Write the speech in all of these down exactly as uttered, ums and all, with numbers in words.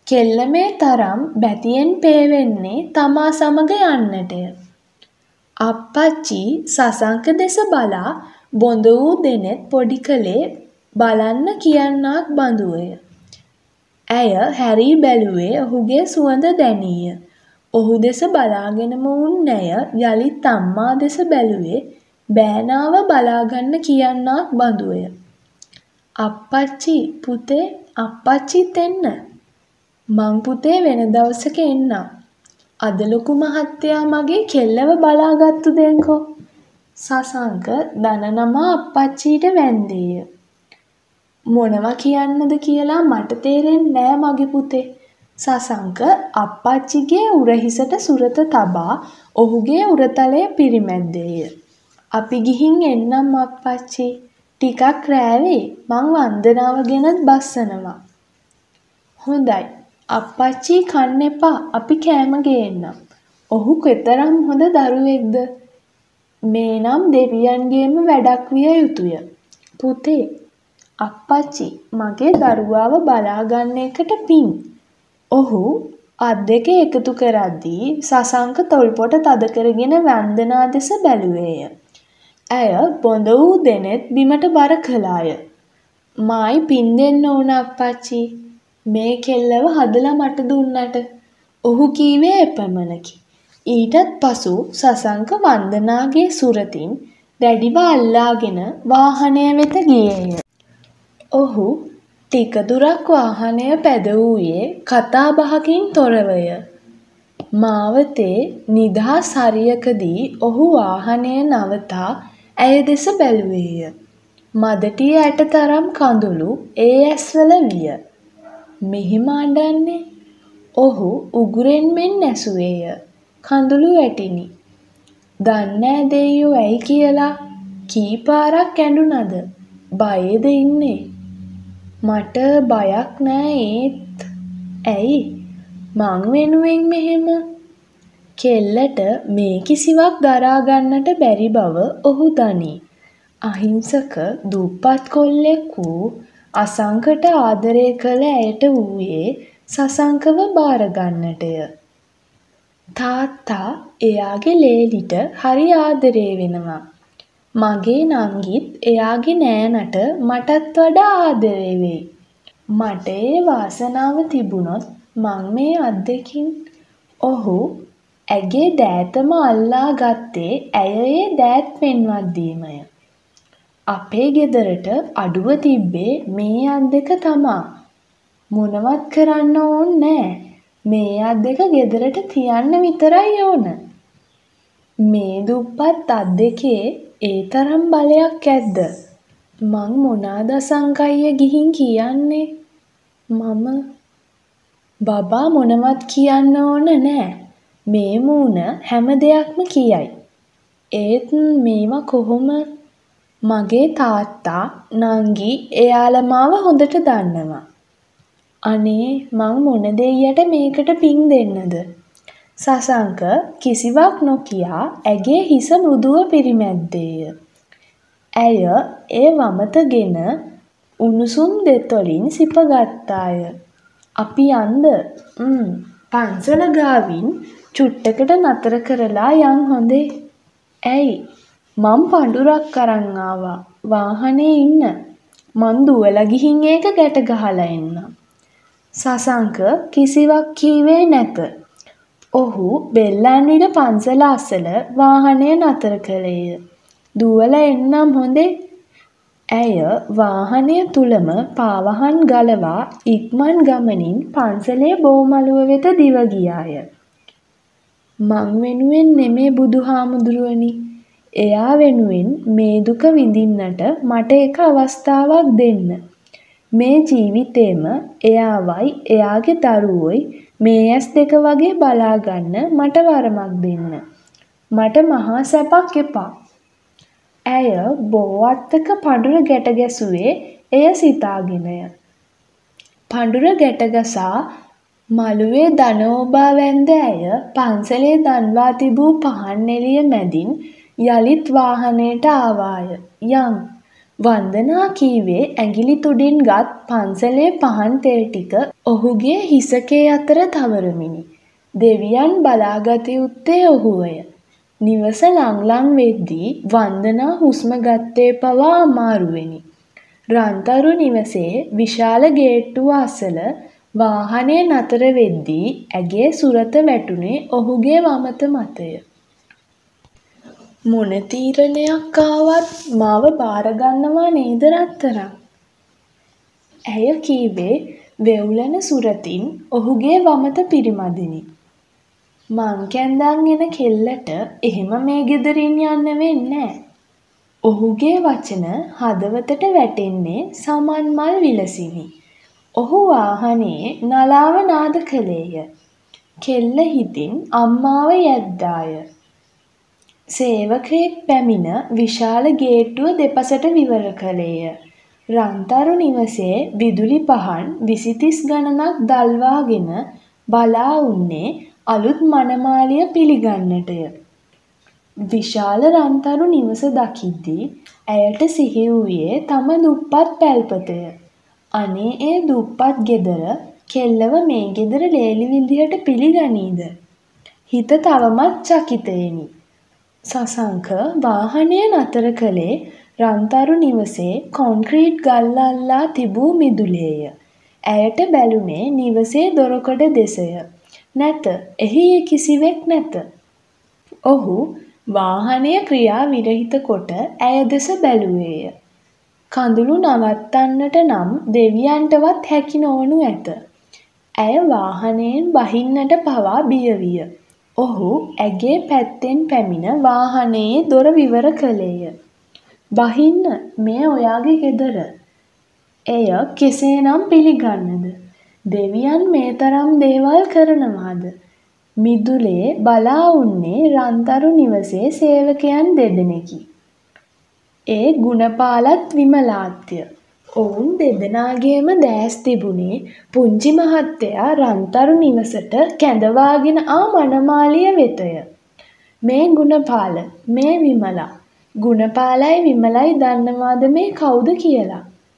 කෙල්ල මේ තරම් බැතියෙන් පේවෙන්නේ තමා සමග යන්නටය. අප්පච්චි සසංක දෙස බලා බොඳ වූ දෙනෙත් පොඩි කලේ බලන්න කියන්නාක් බඳුවය. ඇය හැරී බැලුවේ ඔහුගේ සුවඳ දැනීය. ඔහු දෙස බලාගෙනම වුන් ඇය යළිත් අම්මා දෙස බැලුවේ බෑනාව බලාගන්න කියන්නාක් බඳුවය. අප්පච්චි පුතේ අප්පච්චිත් එන්න. මං පුතේ වෙන දවසක එන්නම්. අද ලොකු මහත්තයා මගේ කෙල්ලව බලාගත්තු දෙන්කෝ. සසංක දන නමා අප්පච්චිට වැන්දේය. මොනවා කියන්නද කියලා මට තේරෙන්නේ නෑ මගේ පුතේ. සසංක අප්පච්චිගේ උරහිසට සුරත තබා ඔහුගේ උරතලය පිරිමැද්දේය. අපි ගිහින් එන්නම් අප්පච්චි. ටිකක් රෑවේ මං වන්දනාව ගෙනත් බස්සනවා. හොඳයි. අප්පච්චි කන්න එපා අපි කෑම ගේන්නම්. ඔහු කෙතරම් හොඳ දරුවෙක්ද. මේ නම් දෙවියන්ගේම වැඩක් විය යුතුය. පුතේ අප්පච්චි මගේ දරුවාව බලාගන්න එකට පිං. ඔහු අත් දෙක එකතු කරද්දී සසංක තොල්පොට තද කරගෙන වන්දනා දෙස බැලුවේය. ඇය බොඳ වූ දෙනෙත් බිමට බර කළාය. මායි පින් දෙන්න ඕන අප්පච්චි. මේ කෙල්ලව හදලා මට දුන්නට. ඔහු කීවේ එපමණකි. ඊටත් පසු සසංක වන්දනාගේ සුරතින් දැඩිව අල්ලාගෙන වාහනය වෙත ගියේය. ඔහු ටික දුරක් වාහනය පැදවූයේ කතා බහකින් තොරවය. මාවතේ නිදහස් හරියකදී ඔහු වාහනය නවතා ඇය දෙස බැලුවේය. මදටිය ඇට තරම් කඳුළු ඒ ඇස්වල විය. මෙහිම අඬන්නේ. ඔහු උගුරෙන් මෙන් ඇසුවේය. කඳුළු වැටිනි. දන්නෑ දෙයියෝ ඇයි කියලා. කී පාරක් ඇඬුනද. බයේද ඉන්නේ. මට බයක් නෑ ඒත්. ඇයි මං වෙනුවෙන් මෙහෙම. කෙල්ලට මේ කිසිවක් දරා ගන්නට බැරි බව ඔහු දනී. අහිංසක දුප්පත් කොල්ලෙක් වූ අසංකට ආදරය කළ ඇයට වූයේ සසංකව බාර ගන්නටය. තාත්තා එයාගේ ලේලිට හරි ආදරේ වෙනවා. මගේ නංගිත් එයාගේ නෑනට මටත් වඩා ආදරේ වෙයි. මට ඒ වාසනාව තිබුණොත් මං මේ අත් දෙකින්. ඔහු ඇගේ දෑතම අල්ලා ගත්තේ ඇය ඒ දෑත් පෙන්වත් දීමය. අපේ ගෙදරට අඩුව තිබ්බේ මේ අත් දෙක තමා. මොනවත් කරන්න ඕන් නෑ. මේ අත් දෙක ගෙදරට තියන්න විතරයි ඕන. මේ දුප්පත් අත් දෙකේ ඒ තරම් බලයක් ඇද්ද? මං මොනාද අසංකయ్య ගිහින් කියන්නේ? මම බබා මොනවත් කියන්න ඕන නෑ. මේ මූණ හැම දෙයක්ම කියයි. ඒත් මේවා කොහොම? මගේ තාත්තා නංගි එයාලා මාව හොඳට දන්නවා. අනේ මං මොන දෙයියට මේකට පිං දෙන්නද? සසංක කිසිවක් නොකියා ඇගේ හිස මෘදුව පිරිමැද්දේය. ඇය ඒ වමතගෙන උණුසුම් දෙතොලින් සිපගත්තාය. අපි යන්ද? ම් පන්සල ගාවින් චුට්ටකට නතර කරලා යන් හොඳේ. ඇයි? මං පඳුරක් අරන් ආවා. වාහනේ ඉන්න. මං දුවලා ගිහින් ඒක ගැට ගහලා එන්නම්. සසංක කිසිවක් කීවේ නැත. ඔහු බෙල්ලන්විල පන්සල අසල වාහනය නතර කළේය. දුවලා එන්නම් හොඳේ. ඇය වාහනය තුලම පාවහන් ගලවා ඉක්මන් ගමනින් පන්සලේ බෝමළුව වෙත දිව ගියාය. මං වෙනුවෙන් නෙමේ බුදුහාමුදුරුවනි. එයා වෙනුවෙන් මේ දුක විඳින්නට මට එක අවස්ථාවක් දෙන්න. මේ ජීවිතේම එයාවයි එයාගේ දරුවෝයි මේ ඇස් දෙක වගේ බලාගන්න මට වරමක් දෙන්න. මට මහා සැපක් එපා. ඇය බෝවත්තක පඳුර ගැට ගැසුවේ එය සිතාගෙනය. පඳුර ගැට ගසා මළුවේ දනෝබා වැන්ද ඇය පන්සලේ දන්වා තිබූ පහන් එළිය මැදින් යළිත් වාහනයට ආවාය. යන් වන්දනා කීවේ ඇඟිලි තුඩින් ගත් පන්සලේ පහන් තෙල් ටික ඔහුගේ හිසකේ අතර තවරමිනි. දෙවියන් බලාගත යුත්තේ ඔහුවය. නිවස ලං ලං වෙද්දී වන්දනා හුස්ම ගත්තේ පවා අමාරුවෙනි. රන්තරු නිවසේ විශාල ගේට්ටුව අසල වාහනය නතර වෙද්දී ඇගේ සුරත වැටුනේ ඔහුගේ වමත මතය. මොන තීරණයක් ආවත් මාව බාරගන්නවා නේද රත්තරන්? ඇය කීවේ වෙව්ලන සුරතින් ඔහුගේ වමත පිරිමදිනි. මං කැන්දන් එන කෙල්ලට එහෙම මේ ගෙදරින් යන්න වෙන්නේ. ඔහුගේ වචන හදවතට වැටෙන්නේ සමන් මල් විලසිනි. ඔහු වාහනේ නලාව නාද කළේය. කෙල්ල හිතින් අම්මාව යැද්දාය. සේවකයෙක් පැමිණ විශාල ගේට්ටුව දෙපසට විවර කළේය. රන්තරු නිවසේ විදුලි පහන් විසිතිස් ගණනක් දල්වාගෙන බලා උන්නේ අලුත් මනමාලිය පිළිගන්නටය. විශාල රන්තරු නිවස දකිද්දී ඇයට සිහි වූයේ තම දුප්පත් පැල්පතය. අනේ ඒ දුප්පත් ගෙදර කෙල්ලව මේ ගෙදර ලේලි විදිහට පිළිගනීද? හිත තවමත් චකිතයෙනි. සසංක වාහනය නතර කළේ රන්තරු නිවසේ කොන්ක්‍රීට් ගල් අල්ලා තිබූ මිදුලේය. ඇයට බැලුනේ නිවසේ දොරකඩ දෙසය. නැත, එහි කිසිවෙක් නැත. ඔහු වාහනය ක්‍රියා විරහිත කොට ඇය දෙස බැලුවේය. කඳුළු නවත්තන්නට නම් දෙවියන්ටවත් හැකි නොවනු ඇත. ඇය වාහනයෙන් බහින්නට පවා බිය විය. ඔහු ඇගේ පැත්තෙන් පැමිණ වාහනයේ දොර විවර කළේය. බහින්න, මේ ඔයාගේ ගෙදර. එය කෙසේනම් පිළිගන්නද? දෙවියන් මේ තරම් දේවල් කරනවාද? මිදුලේ බලා උන්නේ රන්තරු නිවසේ සේවකයන් දෙදෙනෙකි. ඒ ගුණපාලත් විමලාත්ය. ඔවුන් දෙදෙනාගේම දැස් තිබුණේ පුංචි මහත්තයා රන්තරු නිවසට කැඳවාගෙන ආ මනමාලිය වෙතය. මේ ගුණපාල, මේ විමලා. ගුණපාලයි විමලයි දන්නවාද මේ කවුද කියලා?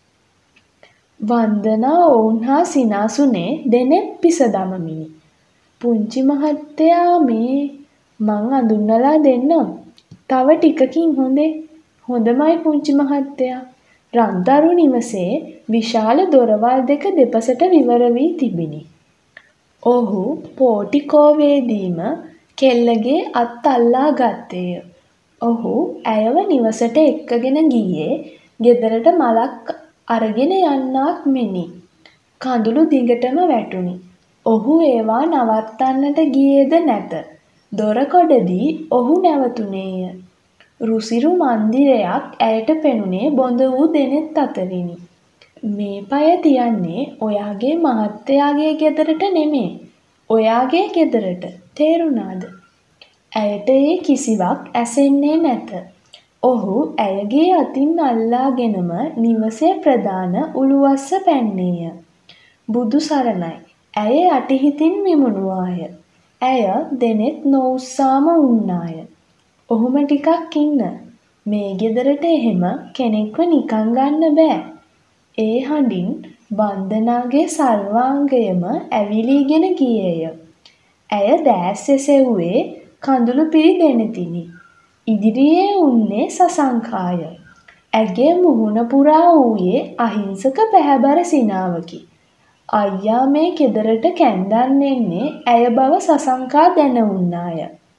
වන්දනා ඔවුන් හා සිනාසුනේ දෙනෙත් පිස දමමිනි. පුංචි මහත්තයා මේ මං අඳුන්වලා දෙන්නම්. තව ටිකකින් හොඳේ. හොඳමයි පුංචි මහත්තයා. රන්තරු නිවසේ විශාල දොරවල් දෙක දෙපසට විවර වී තිබිණි. ඔහු පෝටිකෝවේදීම කෙල්ලගේ අත් අල්ලා ගත්තේය. ඔහු ඇයව නිවසට එක්කගෙන ගියේ ගෙදරට මලක් අරගෙන යන්නාක් මෙනි. කඳුළු දිගටම වැටුණි. ඔහු ඒවා නවත්තන්නට ගියේද නැත. දොරකොඩදී ඔහු නැවතුණේය. රුසිරු මන්දිරයක් ඇයට පෙනුනේ බොඳ වූ දෙනෙත් අතරිනි. මේ පය තියන්නේ ඔයාගේ මහත්තයාගේ ගෙදරට නෙමේ. ඔයාගේ ගෙදරට. තේරුණාද? ඇයට ඒ කිසිවක් ඇසෙන්නේ නැත. ඔහු ඇයගේ අතින් අල්ලාගෙනම නිවසේ ප්‍රධාන උළුවස්ස පැන්නේය. බුදු සරණයි. ඇය යටිහිතින් විමුණුවාය. ඇය දෙනෙත් නොඋස්සාම උන්නාය. ඔහුම ටිකක් ඉන්න. මේ ගෙදරට එහෙම කෙනෙක්ව නිකන් ගන්න බෑ. ඒ හඬින් වන්දනාගේ සර්වාංගයම ඇවිලීගෙන ගියේය. ඇය දෑස් එසෙව්වේ කඳුළු පිරි දෙනෙතිනි. ඉදිරියේ උන්නේ සසංකාය. ඇගේ මුහුණ පුරා වූයේ අහිංසක පැහැබර සිනාවකි. අයියා මේ ගෙදරට කැන්දන් එන්නේ ඇය බව සසංකා දැන උන්නාය.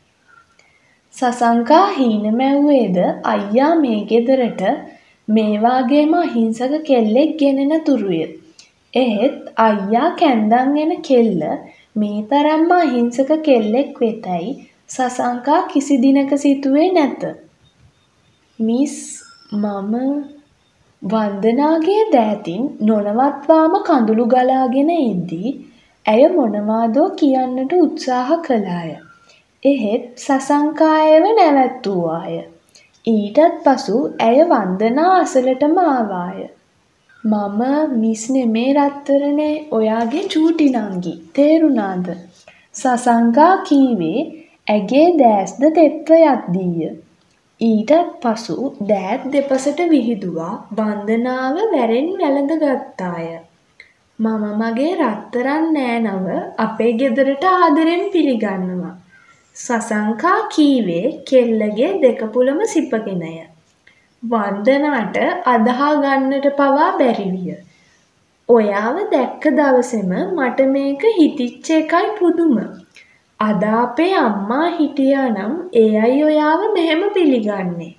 සසංකා හීන මැව්වේද අයියා මේ ගෙදරට මේ වාගේම අහිංසක කෙල්ලෙක් ගෙනෙන තුරුය. එහෙත් අයියා කැන්දන් එන කෙල්ල මේ තරම්ම අහිංසක කෙල්ලෙක් වෙතැයි සසංකා කිසි දිනක සිතුවේ නැත. මිස් මම වන්දනාගේ දෑතින් නොනවත්වාම කඳුළු ගලාගෙන ඉද්දී ඇය මොනවාදෝ කියන්නට උත්සාහ කළාය. එහෙත් සසංකායව නැවැත්තුවාය. ඊටත් පසු ඇය වන්දනා අසලටම ආවාය. මම මිස් නෙමේ රත්තරනේ, ඔයාගේ චූටි නංගි. තේරුණාද? සසංකා කීවේ ඇගේ දෑස්ද තෙත්ව යද්දීය. ඊටත් පසු දෑත් දෙපසට විහිදුවා වන්දනාව වැරෙන් වැළඳ ගත්තාය. මම මගේ රත්තරන් නෑනව අපේ ගෙදරට ආදරෙන් පිළිගන්නවා. සසංකා කීවේ කෙල්ලගේ දෙකපුළම සිපගෙනය. වන්දනාට අදහා ගන්නට පවා බැරි විය. ඔයාව දැක්ක දවසෙම මට මේක හිතිච්ච එකයි පුදුම. අද අපේ අම්මා හිටියා නම් එයයි ඔයාව මෙහෙම පිළිගන්නේ.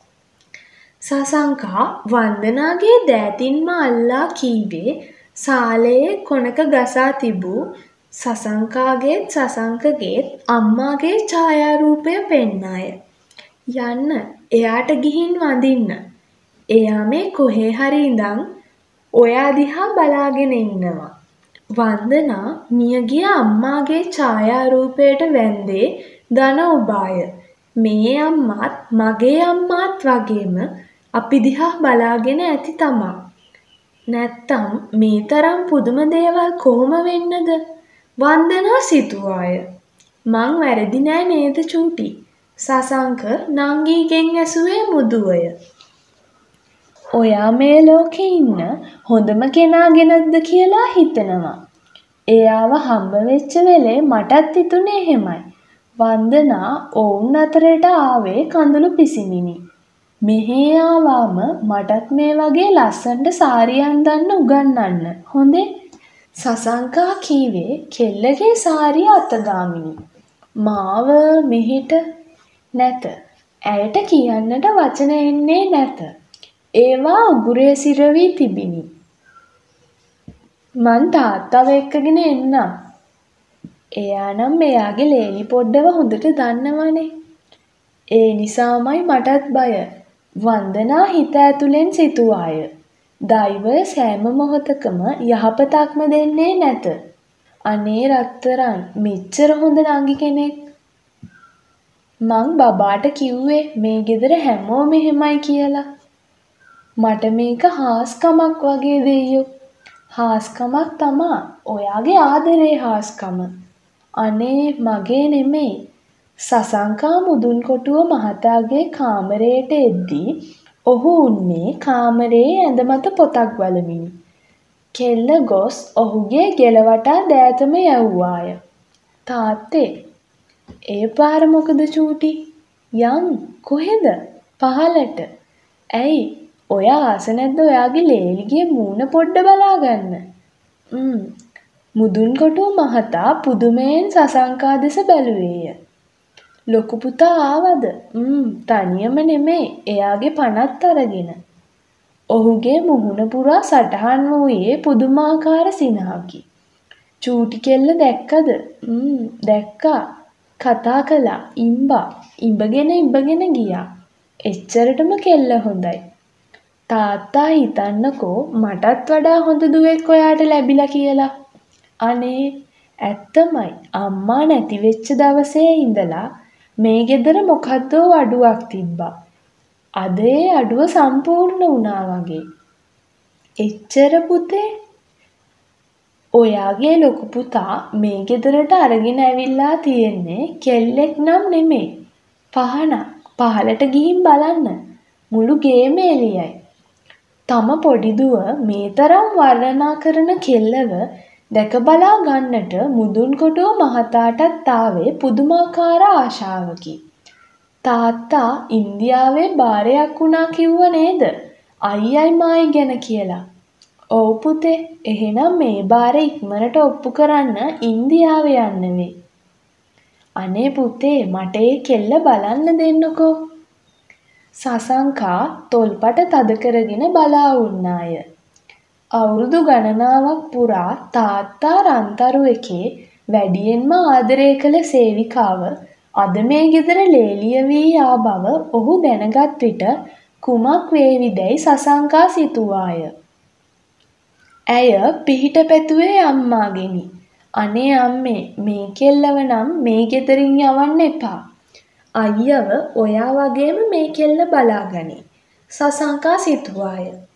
සසංකා වන්දනාගේ දෑතින්ම අල්ලා කීවේ සාලයේ කොනක ගසා තිබූ සසංකාගේත් සසංකගේත් අම්මාගේ ඡායාරූපය පෙන්නාය. යන්න එයාට ගිහින් වඳින්න. එයා මේ කොහේ හරි ඉඳන් ඔයා දිහා බලාගෙන ඉන්නවා. වන්දනා මියගිය අම්මාගේ ඡායාරූපයට වැන්දේ ධන උබාය. මේ අම්මාත් මගේ අම්මාත් වගේම අපි දිහා බලාගෙන ඇති තමා. නැත්තම් මේ තරම් පුදුම දේවල් කොහොම වෙන්නද? වන්දනා සිතුවාය. මං වැරදි නෑ නේද චූටි? සසංක නංගීගෙන් ඇසුවේ මුදුවය. ඔයා මේ ලෝකේ ඉන්න හොඳම කෙනා ගෙනත්ද කියලා හිතනවා. එයාව හම්බ වෙච්ච වෙලේ මටත් හිතුනේ එහෙමයි. වන්දනා ඔවුන් අතරට ආවේ කඳුළු පිසිමිනි. මෙහෙ ආවම මටත් මේ වගේ ලස්සනට සාරි අඳන්න උගන්වන්න. හොඳේ? සසංකා කීවේ කෙල්ලගේ සාරිය අතගාමිනි. මාව මෙහෙට නැත. ඇයට කියන්නට වචන එන්නේ නැත. ඒවා උගුරේ සිරවී තිබිනි. මං තාත්තව එක්කගෙන එන්නම්. එයා නම් එයාගේ ලේලි පොඩ්ඩව හොඳට දන්නවනේ. ඒ නිසාමයි මටත් බය. වන්දනා හිත ඇතුලෙන් සිතුවාය. දෛවය සෑම මොහොතකම යහපතක්ම දෙන්නේ නැත. අනේ රත්තරන් මෙච්චර හොඳ නංගි කෙනෙක්. මං බබාට කිව්වේ මේ ගෙදර හැමෝම එහෙමයි කියලා. මට මේක හාස්කමක් වගේ දෙයියෝ. හාස්කමක් තමා ඔයාගේ ආදරේ හාස්කම. අනේ මගේ නෙමෙයි. සසංකා මුදුන් කොටුව මහතාගේ කාමරයට එද්දී ඔහු උන්නේ කාමරයේ ඇඳ මත පොතක් බලමිනි. කෙල්ල ගොස් ඔහුගේ ගෙල වටා දෑතම යවුවාය. තාත්තේ ඒ පාර මොකද චූටි? යන් කොහෙද? පහලට. ඇයි? ඔයා ආස නැද්ද ඔයාගේ ලේලිගේ මූණ පොඩ්ඩ බලාගන්න? ම්ම් මුදුන් කොටුව මහතා පුදුමයෙන් සසංකා දෙස බැලුවේය. ලොකු පුතා ආවද? ම්ම් තනියම නෙමෙයි එයාගේ පණත් අරගෙන. ඔහුගේ මුහුණ පුරා සටහන් වූයේ පුදුමාකාර සිනහකි. චූටි කෙල්ල දැක්කද? ම්ම් දැක්කා. කතා කළා. ඉම්බා. ඉඹගෙන ඉඹගෙන ගියා. එච්චරටම කෙල්ල හොඳයි. තාත්තා හිතන්නකෝ මටත් වඩා හොඳ දුවෙක් ඔයාට ලැබිලා කියලා. අනේ ඇත්තමයි අම්මා නැති වෙච්ච දවසේ ඉඳලා මේ ගෙදර මොකද්දෝ අඩුවක් තිබ්බා. අද ඒ අඩුව සම්පූර්ණ වුණා වගේ. එච්චර පුතේ? ඔයාගේ ලොකු පුතා මේ ගෙදරට අරගෙන ඇවිල්ලා තියෙන්නේ කෙල්ලෙක් නම් නෙමෙයි. පහනක්. පහලට ගිහින් බලන්න. මුළු ගේම එළියයි. තම පොඩි දුව මේ තරම් වර්ණනා කරන කෙල්ලව දැක බලා ගන්නට මුදුන් කොටුව මහතාටත් ආවේ පුදුමාකාර ආශාවකි. තාත්තා ඉන්දියාවේ බාරයක් වුණා කිව්ව නේද? අයියයි මායි ගැන කියලා. ඔව් පුතේ. එහෙනම් මේ බාරේ ඉක්මනට ඔප්පු කරන්න ඉන්දියාවේ යන්න වෙයි. අනේ පුතේ මට ඒ කෙල්ල බලන්න දෙන්නකෝ. සසංකා තොල්පට තද කරගෙන බලා වුණාය. අවුරුදු ගණනාවක් පුරා තාත්තා රන්තරු එකේ වැඩියෙන්ම ආදරය කළ සේවිකාව අද මේ ගෙදර ලේලිය වී ආ බව ඔහු දැනගත් විට කුමක් වේවිදැයි සසංකා සිතුවාය. ඇය පිහිට පැතුවේ අම්මාගෙනි. අනේ අම්මේ මේ කෙල්ලව නම් මේ ගෙදරින් යවන්න එපා. අයියව ඔයා වගේම මේ කෙල්ල බලාගනි. සසංකා සිතුවාය.